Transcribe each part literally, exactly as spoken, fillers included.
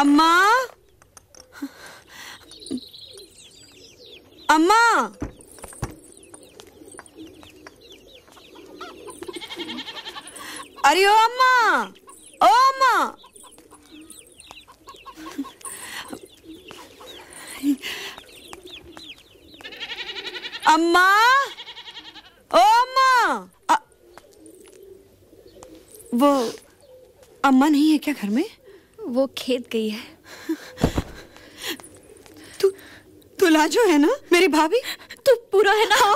अम्मा, अम्मा, अरे ओ अम्मा, ओ अम्मा, अम्मा, ओ अम्मा। अ... वो अम्मा नहीं है क्या घर में? वो खेत गई है। तू तू लाजो है ना मेरी भाभी? तू पूरा है ना?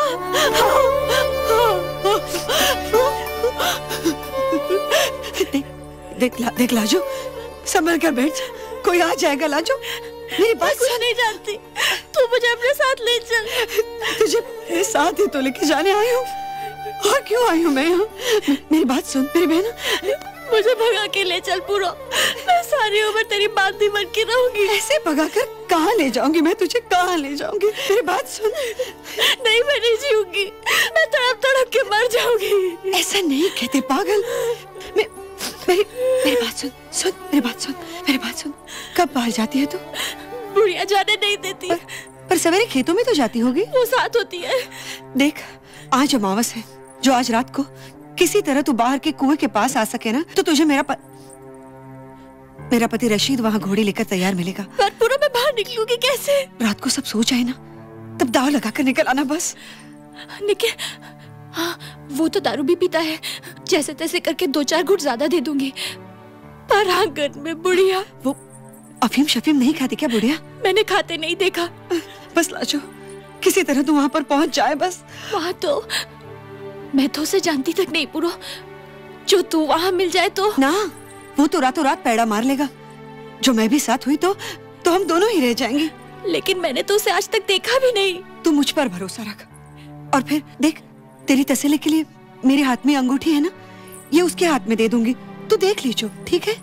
देख देख ला, देख लाजो, संभल कर बैठ जा, कोई आ जाएगा। लाजो मेरी बात कुछ नहीं जानती, तू मुझे अपने साथ ले चल। तुझे मेरे साथ ही तो लेके जाने आई हूँ, और क्यों आई हूँ मैं यहाँ? मेरी बात सुन मेरी बहन, मुझे भगा के ले चल पूरा, मैं सारी उम्र तेरी बात नहीं बन के रहूंगी। ऐसे भगा कर कहाँ ले जाऊंगी मैं तुझे, कहाँ ले जाऊंगी? मेरी बात सुन। नहीं, मैं नहीं जीऊंगी, मैं तड़प तड़प के मर जाऊंगी। ऐसा नहीं कहते पागल। मैं मेरी मेरी बात सुन, सुन मेरी बात सुन, मेरी बात सुन। कब बाहर जाती है तू? बुढ़िया जाने नहीं देती। पर, पर सवेरे खेतों में तो जाती होगी। वो साथ होती है। देख, आज अमावस है, जो आज रात को किसी तरह तू बाहर के कुएं के पास आ सके ना, तो तुझे मेरा प... मेरा पति रशीद वहाँ घोड़ी लेकर तैयार मिलेगा। पर पूरा मैं बाहर निकलूंगी कैसे? रात को सब सो जाए ना, तब दाव लगा कर निकल आना बस। निकल? हाँ, वो तो दारू भी पीता है, जैसे तैसे करके दो चार घूंट ज्यादा दे दूंगी। पर आंगन में बुढ़िया। वो अफीम शफीम नहीं खाती क्या बुढ़िया? मैंने खाते नहीं देखा। बस लाजो, किसी तरह तू वहाँ पर पहुँच जाए बस। वहाँ तो मैं तो उसे जानती तक नहीं पूरो, जो तू वहाँ मिल जाए तो। ना, वो तो रातों रात पैड़ा मार लेगा। जो मैं भी साथ हुई तो तो हम दोनों ही रह जाएंगे। लेकिन मैंने तो उसे आज तक देखा भी नहीं। तू मुझ पर भरोसा रख। और फिर देख, तेरी तसल्ली के लिए मेरे हाथ में अंगूठी है ना, ये उसके हाथ में दे दूंगी, तू देख लीजो, ठीक है?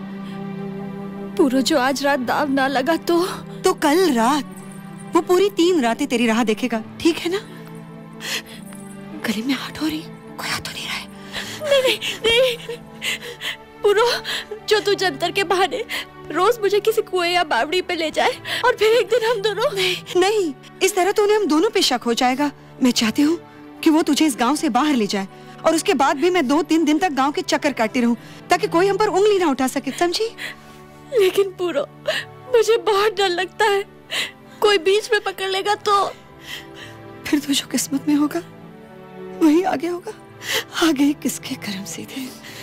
पूरो जो आज रात दाव ना लगा तो तो कल रात वो पूरी तीन रातें तेरी राह देखेगा, ठीक है ना? गले में हाथ हो रही, कोई हाथ तो नहीं रहा है। नहीं नहीं नहीं पूरो, जो तू जंतर के बहाने रोज मुझे किसी कुएं या बावड़ी पे ले जाए और फिर एक दिन हम दोनों। नहीं नहीं, इस तरह तो उन्हें हम दोनों पे शक हो जाएगा। मैं चाहती हूँ कि वो तुझे इस गांव से बाहर ले जाए, और उसके बाद भी मैं दो तीन दिन तक गांव के चक्कर काटती रहूं, ताकि कोई हम पर उंगली ना उठा सके, समझी? लेकिन पूरो, मुझे बहुत डर लगता है, कोई बीच में पकड़ लेगा तो। फिर तो जो किस्मत में होगा वही आगे होगा, आगे किसके कर्म सीधे।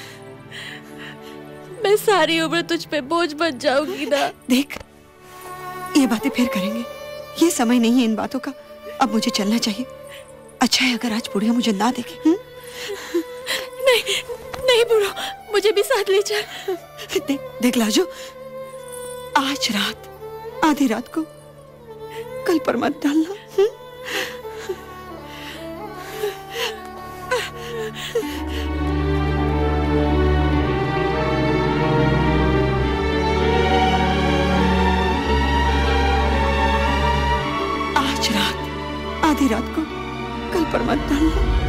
मैं सारी उम्र तुझ पे बोझ बन जाऊंगी ना। देख, ये बातें फिर करेंगे, ये समय नहीं है इन बातों का। अब मुझे चलना चाहिए। अच्छा है अगर आज बुढ़िया मुझे ना देखे। हुँ? नहीं नहीं बुढ़ो, मुझे भी साथ ले चल। देख देख लाजो, आज रात, आधी रात को कल पर मत डालना। हुँ? आज रात, आधी रात को कल पर मत डालना।